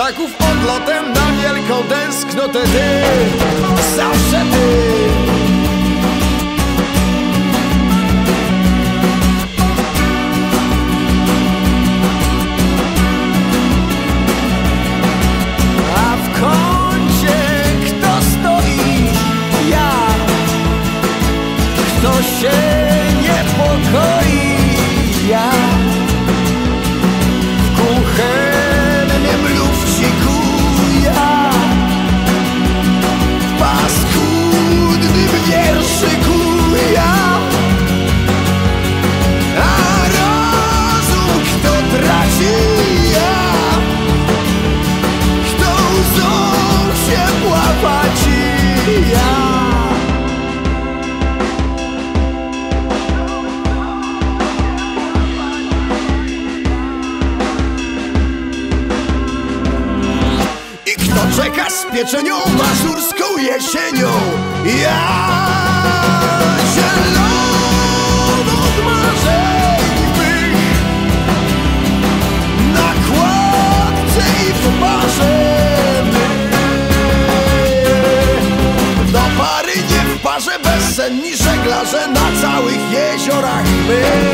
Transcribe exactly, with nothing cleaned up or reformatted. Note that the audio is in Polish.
ptaków odlotem na wielką tęsknotę. Ty, zawsze ty. A w kącie kto stoi? Ja. Kto się niepokoi? Ja. W kuchennym lufciku ja. W paskudnym wierszyku ja. A rozum kto traci? Ja. Kto łzą się płaci? Ja. Kto czeka z pieczenią mazurską jesienią? Ja zieloną od marzeń mych na kładce i w parze my. Do pary nie w parze bezsenni żeglarze na całych jeziorach my.